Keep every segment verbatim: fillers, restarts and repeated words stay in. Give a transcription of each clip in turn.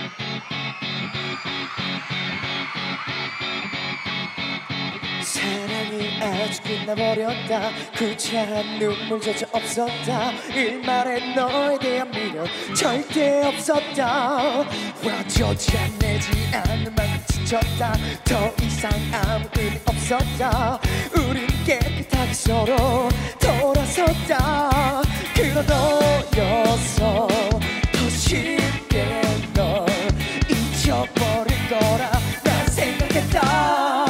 사랑이 아주 끝나버렸다. 구차한 눈물조차 없었다. 일말에 너에 대한 미련 절대 없었다. 쫓아내지 않는 만큼 지쳤다. 더 이상 아무 의미 없었다. 우린 깨끗하게 서로 돌아섰다. 그런 너였어. 더 쉽게 널 잊어버릴 거라 난 생각했다.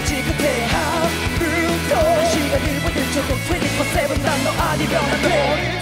이십사 세븐 난 너 아니면 안 돼.